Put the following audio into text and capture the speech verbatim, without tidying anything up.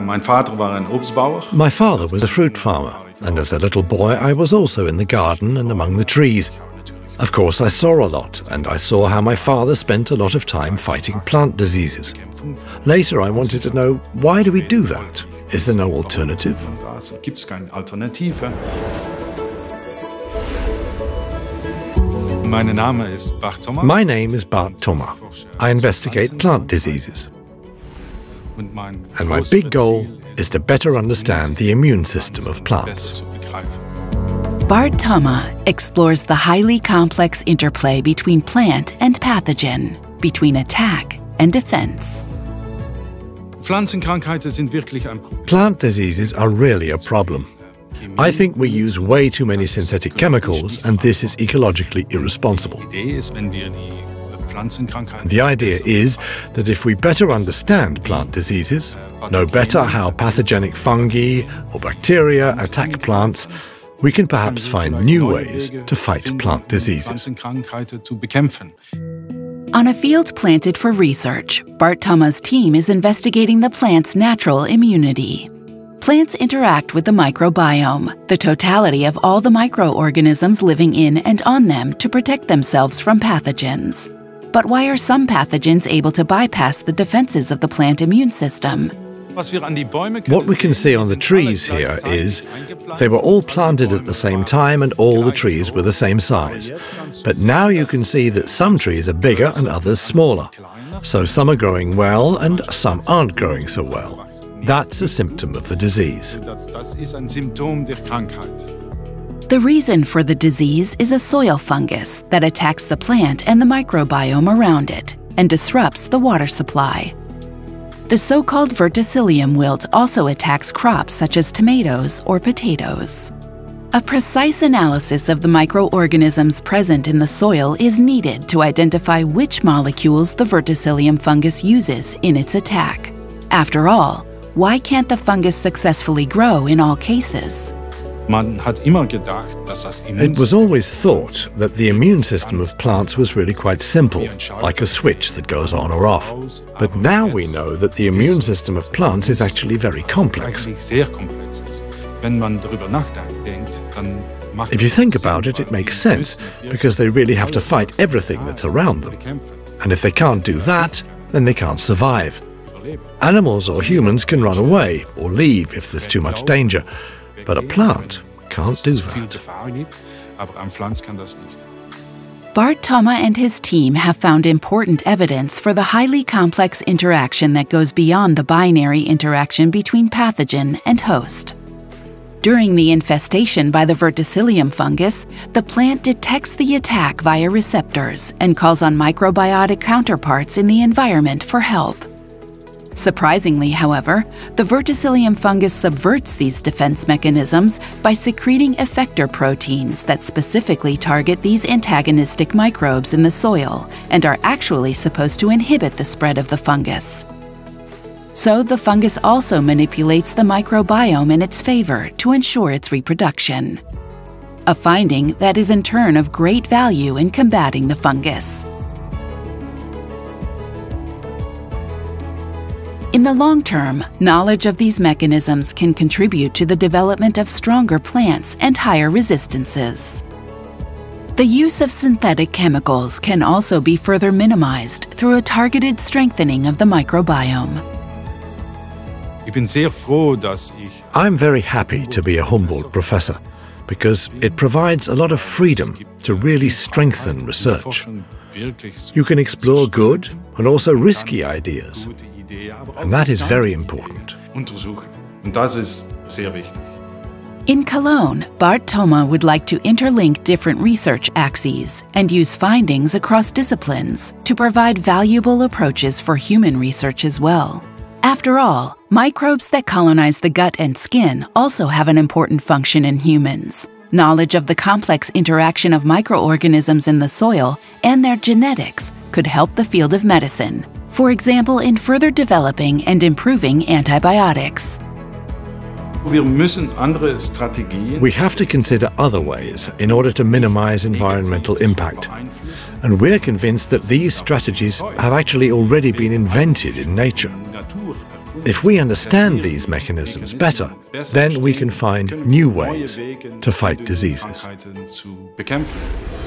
My father was a fruit farmer, and as a little boy I was also in the garden and among the trees. Of course, I saw a lot, and I saw how my father spent a lot of time fighting plant diseases. Later I wanted to know, why do we do that? Is there no alternative? My name is Bart Thomma. I investigate plant diseases. And my big goal is to better understand the immune system of plants. Bart Thomma explores the highly complex interplay between plant and pathogen, between attack and defense. Plant diseases are really a problem. I think we use way too many synthetic chemicals, and this is ecologically irresponsible. And the idea is that if we better understand plant diseases, know better how pathogenic fungi or bacteria attack plants, we can perhaps find new ways to fight plant diseases. On a field planted for research, Bart Thomma's team is investigating the plant's natural immunity. Plants interact with the microbiome, the totality of all the microorganisms living in and on them, to protect themselves from pathogens. But why are some pathogens able to bypass the defenses of the plant immune system? What we can see on the trees here is they were all planted at the same time and all the trees were the same size. But now you can see that some trees are bigger and others smaller. So some are growing well and some aren't growing so well. That's a symptom of the disease. The reason for the disease is a soil fungus that attacks the plant and the microbiome around it and disrupts the water supply. The so-called verticillium wilt also attacks crops such as tomatoes or potatoes. A precise analysis of the microorganisms present in the soil is needed to identify which molecules the verticillium fungus uses in its attack. After all, why can't the fungus successfully grow in all cases? It was always thought that the immune system of plants was really quite simple, like a switch that goes on or off. But now we know that the immune system of plants is actually very complex. If you think about it, it makes sense, because they really have to fight everything that's around them. And if they can't do that, then they can't survive. Animals or humans can run away or leave if there's too much danger. But a plant can't do that. Bart Thomma and his team have found important evidence for the highly complex interaction that goes beyond the binary interaction between pathogen and host. During the infestation by the verticillium fungus, the plant detects the attack via receptors and calls on microbiotic counterparts in the environment for help. Surprisingly, however, the verticillium fungus subverts these defense mechanisms by secreting effector proteins that specifically target these antagonistic microbes in the soil and are actually supposed to inhibit the spread of the fungus. So the fungus also manipulates the microbiome in its favor to ensure its reproduction. A finding that is in turn of great value in combating the fungus. In the long term, knowledge of these mechanisms can contribute to the development of stronger plants and higher resistances. The use of synthetic chemicals can also be further minimized through a targeted strengthening of the microbiome. I'm very happy to be a Humboldt Professor, because it provides a lot of freedom to really strengthen research. You can explore good and also risky ideas. And that is very important. In Cologne, Bart Thomma would like to interlink different research axes and use findings across disciplines to provide valuable approaches for human research as well. After all, microbes that colonize the gut and skin also have an important function in humans. Knowledge of the complex interaction of microorganisms in the soil and their genetics could help the field of medicine, for example, in further developing and improving antibiotics. We have to consider other ways in order to minimize environmental impact. And we're convinced that these strategies have actually already been invented in nature. If we understand these mechanisms better, then we can find new ways to fight diseases.